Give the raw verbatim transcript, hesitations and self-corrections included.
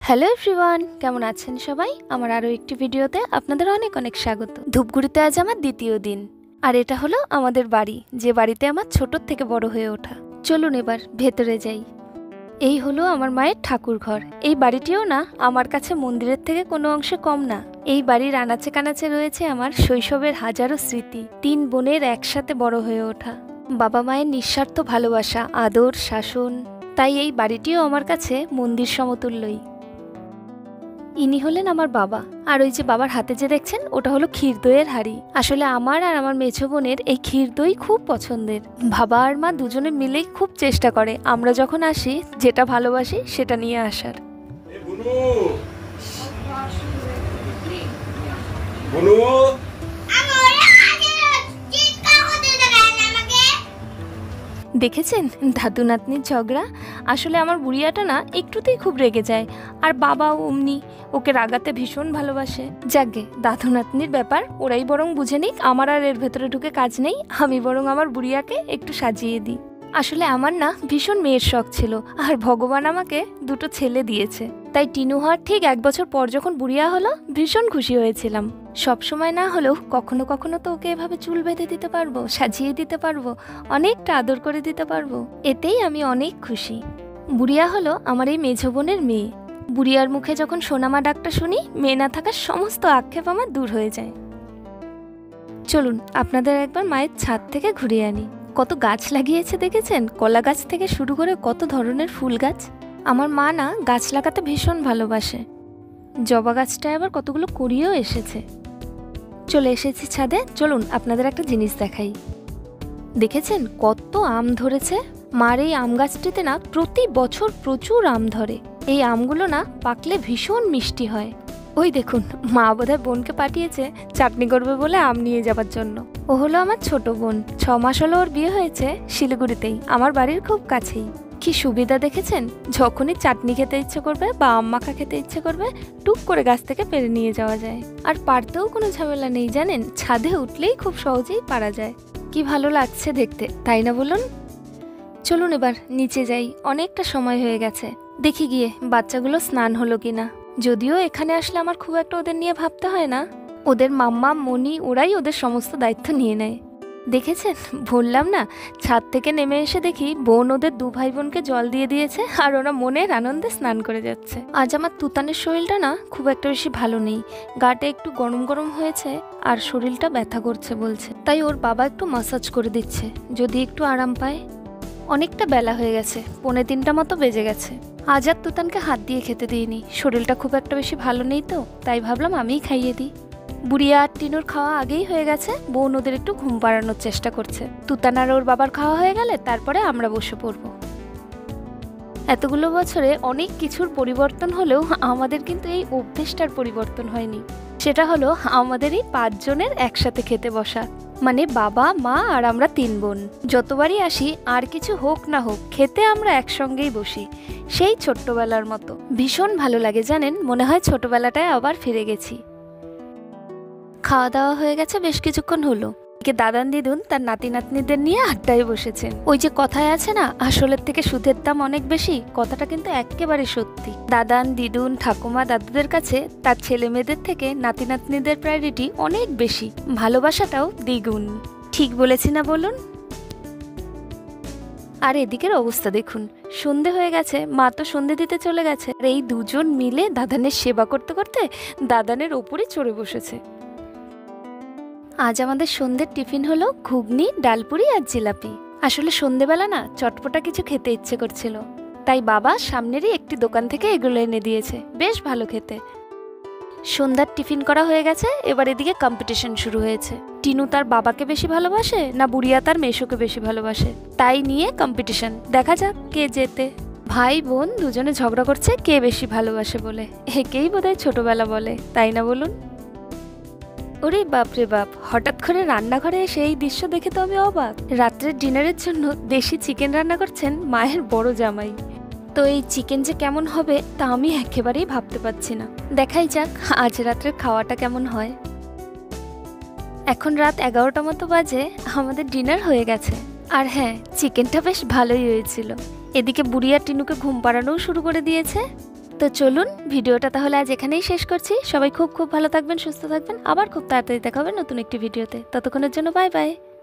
Hello everyone, কেমন আছেন সবাই? আমার আরও একটি ভিডিওতে আপনাদের অনেক অনেক স্বাগত। ধূপগুড়িতে আজ আমার দ্বিতীয় দিন, আর এটা হলো আমাদের বাড়ি, যে বাড়িতে আমার ছোটোর থেকে বড় হয়ে ওঠা। চলুন এবার ভেতরে যাই। এই হলো আমার মায়ের ঠাকুর ঘর। এই বাড়িটিও না আমার কাছে মন্দিরের থেকে কোনো অংশে কম না। এই বাড়ির আনাচে কানাচে রয়েছে আমার শৈশবের হাজারো স্মৃতি, তিন বোনের একসাথে বড় হয়ে ওঠা, বাবা মায়ের নিঃস্বার্থ ভালোবাসা, আদর, শাসন। তাই এই বাড়িটিও আমার কাছে মন্দির সমতুল্যই। ইনি হলেন আমার বাবা, আর ওই যে বাবার হাতে যে দেখছেন ওটা হলো ক্ষীর দইয়ের হাঁড়ি। আসলে আমার আর আমার মেছো বোনের এই ক্ষীর দই খুব পছন্দের। বাবা আর মা দুজনে মিলেই খুব চেষ্টা করে আমরা যখন আসি যেটা ভালোবাসি সেটা নিয়ে আসার। দেখেছেন দাদু নাতনির ঝগড়া? আসলে আমার বুড়িয়াটা না একটুতেই খুব রেগে যায়, আর বাবাও অমনি, ওকে রাগাতে ভীষণ ভালোবাসে। যাকগে, দাদু নাতনির ব্যাপার ওরাই বরং বুঝে নিক, আমার আর এর ভেতরে ঢুকে কাজ নেই। আমি বরং আমার বুড়িয়াকে একটু সাজিয়ে দিই। আসলে আমার না ভীষণ মেয়ের শখ ছিল, আর ভগবান আমাকে দুটো ছেলে দিয়েছে। তাই টিনু হওয়ার ঠিক এক বছর পর যখন বুড়িয়া হলো ভীষণ খুশি হয়েছিলাম। সব সময় না হলেও কখনো কখনো তো ওকে এভাবে চুল বেঁধে দিতে পারবো, সাজিয়ে দিতে পারবো, অনেকটা আদর করে দিতে পারবো। এতেই আমি অনেক খুশি। বুড়িয়া হলো আমার এই মেঝো বোনের মেয়ে। বুড়িয়ার মুখে যখন সোনামা ডাকটা শুনি, মেয়ে না থাকার সমস্ত আক্ষেপ আমার দূর হয়ে যায়। চলুন আপনাদের একবার মায়ের ছাদ থেকে ঘুরিয়ে আনি। কত গাছ লাগিয়েছে দেখেছেন? কলা গাছ থেকে শুরু করে কত ধরনের ফুল গাছ। আমার মা না গাছ লাগাতে ভীষণ ভালোবাসে। জবা গাছটায় আবার কতগুলো কুড়িও এসেছে। চলে এসেছি ছাদে, চলুন আপনাদের একটা জিনিস দেখাই। দেখেছেন কত আম ধরেছে? মার এই আম গাছটিতে না প্রতি বছর প্রচুর আম ধরে। এই আমগুলো না পাকলে ভীষণ মিষ্টি হয়। ওই দেখুন, মা বোধহয় বোনকে পাঠিয়েছে চাটনি করবে বলে আম নিয়ে যাবার জন্য। ও হলো আমার ছোট বোন, ছ মাস হলো ওর বিয়ে হয়েছে শিলিগুড়িতেই, আমার বাড়ির খুব কাছেই। কি সুবিধা দেখেছেন? যখনই চাটনি খেতে ইচ্ছে করবে বা আম মাখা খেতে ইচ্ছে করবে, টুক করে গাছ থেকে পেরে নিয়ে যাওয়া যায়। আর পারতেও কোনো ঝামেলা নেই জানেন, ছাদে উঠলেই খুব সহজেই পারা যায়। কি ভালো লাগছে দেখতে, তাই না বলুন? চলুন এবার নিচে যাই, অনেকটা সময় হয়ে গেছে। দেখি গিয়ে বাচ্চাগুলো স্নান হলো কিনা। যদিও এখানে আসলে আমার খুব একটা ওদের নিয়ে ভাবতে হয় না, ওদের মাম্মা মনি ওরাই ওদের সমস্ত দায়িত্ব নিয়ে নেয়। দেখেছেন, বললাম না, ছাদ থেকে নেমে এসে দেখি বোন ওদের দু ভাই বোনকে জল দিয়ে দিয়েছে, আর ওরা মনের আনন্দে স্নান করে যাচ্ছে। আজ আমার তুতানের শরীরটা না খুব একটা বেশি ভালো নেই, গাটা একটু গরম গরম হয়েছে আর শরীরটা ব্যথা করছে বলছে। তাই ওর বাবা একটু মাসাজ করে দিচ্ছে, যদি একটু আরাম পায়। অনেকটা বেলা হয়ে গেছে, পৌনে তিনটা মতো বেজে গেছে। আজ আর তুতানকে হাত দিয়ে খেতে দিইনি, শরীরটা খুব একটা বেশি ভালো নেই তো, তাই ভাবলাম আমিই খাইয়ে দিই। বুড়িয়া আর টিনুর খাওয়া আগেই হয়ে গেছে, বোন ওদের একটু ঘুম পাড়ানোর চেষ্টা করছে। তুতান আর ওর বাবার খাওয়া হয়ে গেলে তারপরে আমরা বসে পড়বো। এতগুলো বছরে অনেক কিছুর পরিবর্তন হলেও আমাদের কিন্তু এই অভ্যেসটার পরিবর্তন হয়নি। সেটা হলো আমাদের এই পাঁচজনের একসাথে খেতে বসা, মানে বাবা, মা আর আমরা তিন বোন। যতবারই আসি আর কিছু হোক না হোক, খেতে আমরা একসঙ্গেই বসি, সেই ছোট্টবেলার মতো। ভীষণ ভালো লাগে জানেন, মনে হয় ছোটবেলাটায় আবার ফিরে গেছি। খাওয়া দাওয়া হয়ে গেছে, বেশ কিছুক্ষণ হলো। দাদান দিদুন তার নাতি নাতনিদের নিয়ে আড্ডায় বসেছেন। ওই যে কথায় আছে না, আসলের থেকে সুদের দাম অনেক বেশি, কথাটা কিন্তু একেবারে সত্যি। দাদান দিদুন ঠাকুমা দাদুদের কাছে তার ছেলে মেয়েদের থেকে নাতি নাতনিদের প্রায়োরিটি অনেক বেশি, ভালোবাসাটাও দ্বিগুণ। ঠিক বলেছি না বলুন? আর এদিকের অবস্থা দেখুন, সন্ধে হয়ে গেছে, মা তো সন্ধে দিতে চলে গেছে, আর এই দুজন মিলে দাদানের সেবা করতে করতে দাদানের ওপরে চড়ে বসেছে। আজ আমাদের সন্ধ্যের টিফিন হলো ঘুগনি, ডালপুরি আর জিলাপি। আসলে সন্ধেবেলা না চটপটা কিছু খেতে ইচ্ছে করছিল, তাই বাবা সামনেরই একটি দোকান থেকে এগুলো এনে দিয়েছে, বেশ ভালো খেতে। সন্ধ্যার টিফিন করা হয়ে গেছে, এবার এদিকে কম্পিটিশন শুরু হয়েছে। টিনু তার বাবাকে বেশি ভালোবাসে না বুড়িয়া তার মেশোকে বেশি ভালোবাসে, তাই নিয়ে কম্পিটিশন। দেখা যাক কে জেতে। ভাই বোন দুজনে ঝগড়া করছে কে বেশি ভালোবাসে বলে। একেই বোধহয় ছোটবেলা বলে, তাই না বলুন? ওরে বাপরে বাপ, হঠাৎ করে রান্নাঘরে এসে এই দৃশ্য দেখে তো আমি অবাক। রাত্রের ডিনারের জন্য দেশি চিকেন রান্না করছেন মায়ের বড় জামাই। তো এই চিকেন যে কেমন হবে তা আমি একেবারেই ভাবতে পারছি না। দেখাই যাক আজ রাত্রের খাওয়াটা কেমন হয়। এখন রাত এগারোটা মতো বাজে, আমাদের ডিনার হয়ে গেছে। আর হ্যাঁ, চিকেনটা বেশ ভালোই হয়েছিল। এদিকে বুড়িয়া টিনুকে ঘুম পাড়ানোও শুরু করে দিয়েছে। তো চলুন ভিডিওটা তাহলে আজ এখানেই শেষ করছি। সবাই খুব খুব ভালো থাকবেন, সুস্থ থাকবেন, আবার খুব তাড়াতাড়ি দেখা হবে নতুন একটি ভিডিওতে। ততক্ষণের জন্য বাই বাই।